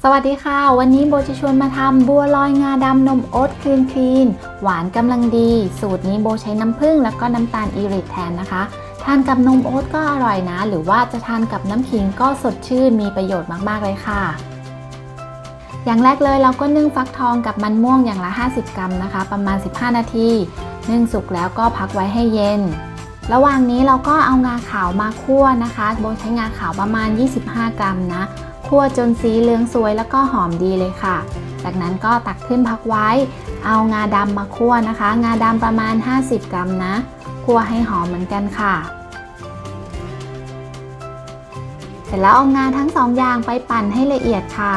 สวัสดีค่ะวันนี้โบจะชวนมาทำบัวลอยงาดำนมโอ๊ตคลีนหวานกำลังดีสูตรนี้โบใช้น้ำผึ้งแล้วก็น้ำตาลอีริทแทนนะคะทานกับนมโอ๊ตก็อร่อยนะหรือว่าจะทานกับน้ำขิงก็สดชื่นมีประโยชน์มากๆเลยค่ะอย่างแรกเลยเราก็นึ่งฟักทองกับมันม่วงอย่างละ50 กรัมนะคะประมาณ15 นาทีนึ่งสุกแล้วก็พักไว้ให้เย็นระหว่างนี้เราก็เอางาขาวมาคั่วนะคะโบใช้งาขาวประมาณ25 กรัมนะคั่วจนสีเหลืองสวยแล้วก็หอมดีเลยค่ะจากนั้นก็ตักขึ้นพักไว้เอางาดำมาคั่วนะคะงาดำประมาณ50 กรัมนะคั่วให้หอมเหมือนกันค่ะเสร็จแล้วเอางาทั้งสองอย่างไปปั่นให้ละเอียดค่ะ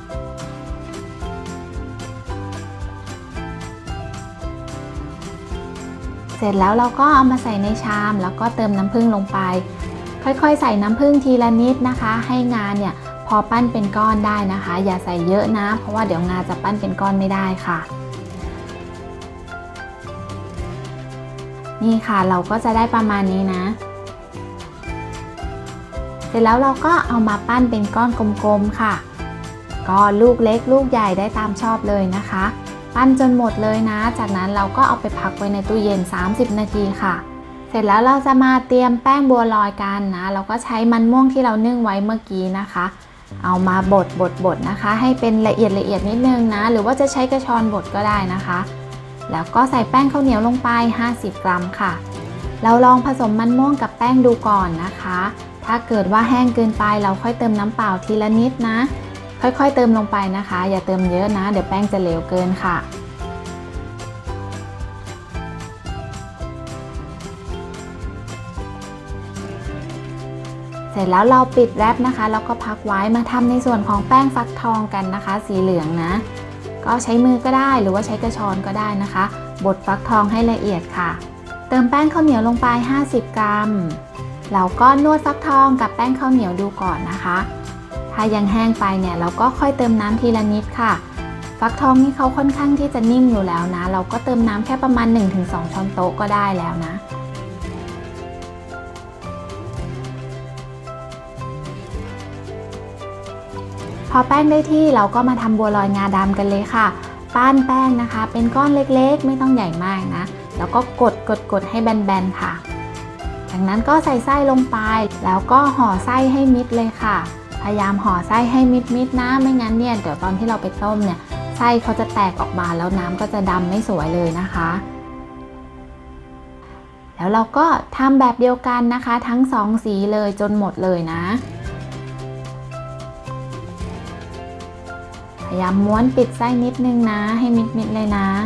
เสร็จแล้วเราก็เอามาใส่ในชามแล้วก็เติมน้ำผึ้งลงไปค่อยๆใส่น้ำผึ้งทีละนิดนะคะให้งาเนี่ยพอปั้นเป็นก้อนได้นะคะอย่าใส่เยอะนะเพราะว่าเดี๋ยวงาจะปั้นเป็นก้อนไม่ได้ค่ะนี่ค่ะเราก็จะได้ประมาณนี้นะเสร็จแล้วเราก็เอามาปั้นเป็นก้อนกลมๆค่ะก็ลูกเล็กลูกใหญ่ได้ตามชอบเลยนะคะปั้นจนหมดเลยนะจากนั้นเราก็เอาไปพักไว้ในตู้เย็น30 นาทีค่ะเสร็จแล้วเราจะมาเตรียมแป้งบัวลอยกันนะเราก็ใช้มันม่วงที่เรานึ่งไว้เมื่อกี้นะคะเอามาบดนะคะให้เป็นละเอียดนิดนึงนะหรือว่าจะใช้กระชอนบดก็ได้นะคะแล้วก็ใส่แป้งข้าวเหนียวลงไป50 กรัมค่ะเราลองผสมมันม่วงกับแป้งดูก่อนนะคะถ้าเกิดว่าแห้งเกินไปเราค่อยเติมน้ำเปล่าทีละนิดนะค่อยๆเติมลงไปนะคะอย่าเติมเยอะนะเดี๋ยวแป้งจะเหลวเกินค่ะเสร็จแล้วเราปิดแรปนะคะแล้วก็พักไว้มาทำในส่วนของแป้งฟักทองกันนะคะสีเหลืองนะก็ใช้มือก็ได้หรือว่าใช้กระชอนก็ได้นะคะบดฟักทองให้ละเอียดค่ะเติมแป้งข้าวเหนียวลงไป50 กรัมเราก็นวดฟักทองกับแป้งข้าวเหนียวดูก่อนนะคะถ้ายังแห้งไปเนี่ยเราก็ค่อยเติมน้ำทีละนิดค่ะฟักทองนี่เขาค่อนข้างที่จะนิ่มอยู่แล้วนะเราก็เติมน้ำแค่ประมาณ 1-2 ช้อนโต๊ะก็ได้แล้วนะพอแป้งได้ที่เราก็มาทำบัวลอยงาดำกันเลยค่ะปั้นแป้งนะคะเป็นก้อนเล็กๆไม่ต้องใหญ่มากนะแล้วก็กดให้แบนๆค่ะจากนั้นก็ใส่ไส้ลงไปแล้วก็ห่อไส้ให้มิดเลยค่ะพยายามห่อไส้ให้มิดนะไม่งั้นเนี่ยเดี๋ยวตอนที่เราไปต้มเนี่ยไส้เขาจะแตกออกมาแล้วน้ำก็จะดำไม่สวยเลยนะคะแล้วเราก็ทำแบบเดียวกันนะคะทั้ง2 สีเลยจนหมดเลยนะพยายามม้วนปิดไส้นิดนึงนะให้มิดเลยนะ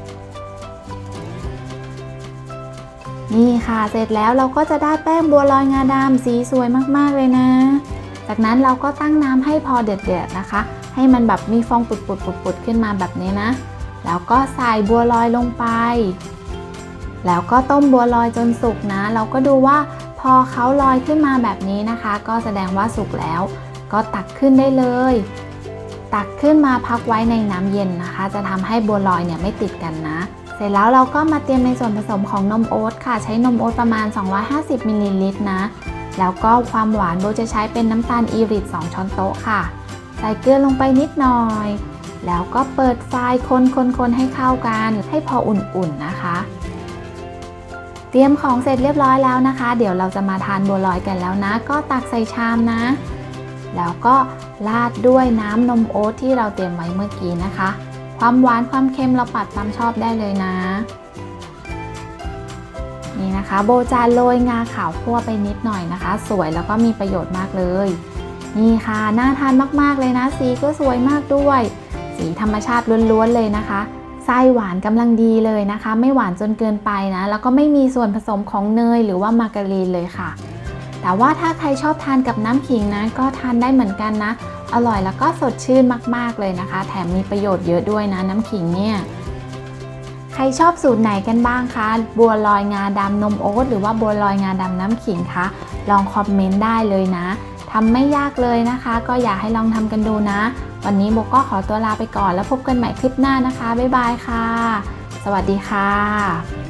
นี่ค่ะเสร็จแล้วเราก็จะได้แป้งบัวลอยงาดำสีสวยมากๆเลยนะจากนั้นเราก็ตั้งน้ำให้พอเดือดนะคะให้มันแบบมีฟองปุดขึ้นมาแบบนี้นะแล้วก็ใส่บัวลอยลงไปแล้วก็ต้มบัวลอยจนสุกนะเราก็ดูว่าพอเขาลอยขึ้นมาแบบนี้นะคะก็แสดงว่าสุกแล้วก็ตักขึ้นได้เลยตักขึ้นมาพักไว้ในน้ำเย็นนะคะจะทำให้บัวลอยเนี่ยไม่ติดกันนะเสร็จแล้วเราก็มาเตรียมในส่วนผสมของนมโอ๊ตค่ะใช้นมโอ๊ตประมาณ250 มิลลิลิตรนะแล้วก็ความหวานโบจะใช้เป็นน้ำตาลอีริท2 ช้อนโต๊ะค่ะใส่เกลือลงไปนิดหน่อยแล้วก็เปิดไฟคนให้เข้ากันให้พออุ่นๆนะคะเตรียมของเสร็จเรียบร้อยแล้วนะคะเดี๋ยวเราจะมาทานบัวลอยกันแล้วนะก็ตักใส่ชามนะแล้วก็ราดด้วยน้ำนมโอ๊ตที่เราเตรียมไว้เมื่อกี้นะคะความหวานความเค็มเราปรับตามชอบได้เลยนะนี่นะคะโบจะโรยงาขาวคั่วไปนิดหน่อยนะคะสวยแล้วก็มีประโยชน์มากเลยนี่ค่ะน่าทานมากๆเลยนะสีก็สวยมากด้วยสีธรรมชาติล้วนๆเลยนะคะไส้หวานกำลังดีเลยนะคะไม่หวานจนเกินไปนะแล้วก็ไม่มีส่วนผสมของเนยหรือว่ามาการีนเลยค่ะแต่ว่าถ้าใครชอบทานกับน้ำขิงนะก็ทานได้เหมือนกันนะอร่อยแล้วก็สดชื่นมากๆเลยนะคะแถมมีประโยชน์เยอะด้วยนะน้ำขิงเนี่ยใครชอบสูตรไหนกันบ้างคะบัวลอยงาดำนมโอ๊ตหรือว่าบัวลอยงาดำน้ำขิงคะลองคอมเมนต์ได้เลยนะทำไม่ยากเลยนะคะก็อยากให้ลองทำกันดูนะวันนี้โบก็ขอตัวลาไปก่อนแล้วพบกันใหม่คลิปหน้านะคะบ๊ายบายค่ะสวัสดีค่ะ